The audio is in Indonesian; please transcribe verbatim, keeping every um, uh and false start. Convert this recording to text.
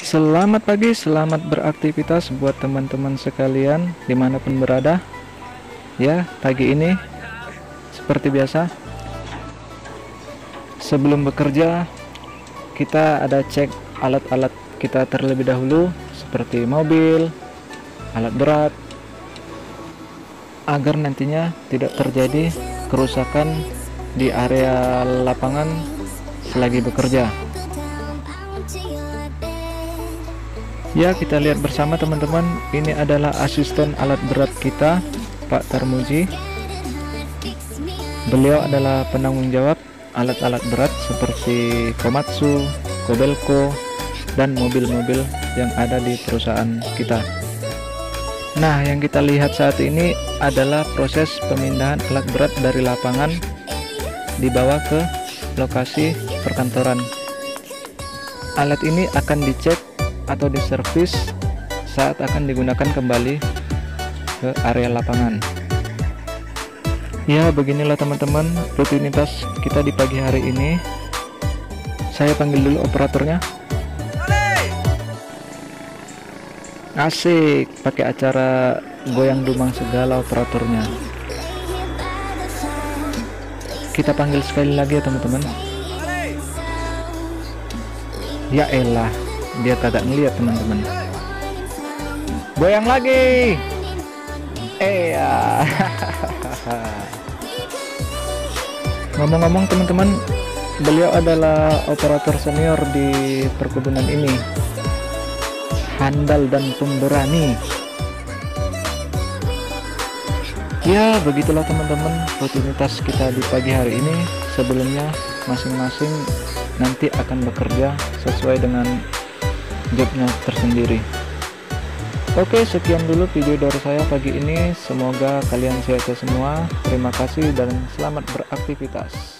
Selamat pagi, selamat beraktivitas buat teman-teman sekalian dimanapun berada. Ya, pagi ini seperti biasa, sebelum bekerja kita ada cek alat-alat kita terlebih dahulu, seperti mobil, alat berat, agar nantinya tidak terjadi kerusakan di area lapangan selagi bekerja. Ya, kita lihat bersama teman-teman, ini adalah asisten alat berat kita, Pak Tarmuji. Beliau adalah penanggung jawab alat-alat berat seperti Komatsu, Kobelco, dan mobil-mobil yang ada di perusahaan kita. Nah, yang kita lihat saat ini adalah proses pemindahan alat berat dari lapangan dibawa ke lokasi perkantoran. Alat ini akan dicek atau diservis saat akan digunakan kembali ke area lapangan. Ya, beginilah teman-teman rutinitas kita di pagi hari ini. Saya panggil dulu operatornya. Asik, pakai acara goyang dumang segala operatornya. Kita panggil sekali lagi ya teman-teman. Ya elah, dia kagak ngeliat teman-teman. Goyang lagi. Eh ya. Ngomong-ngomong teman-teman, beliau adalah operator senior di perkebunan ini. Handal dan pemberani. Ya, begitulah teman-teman rutinitas kita di pagi hari ini. Sebelumnya masing-masing nanti akan bekerja sesuai dengan jobnya tersendiri. Oke, sekian dulu video dari saya pagi ini. Semoga kalian sehat semua. Terima kasih dan selamat beraktivitas.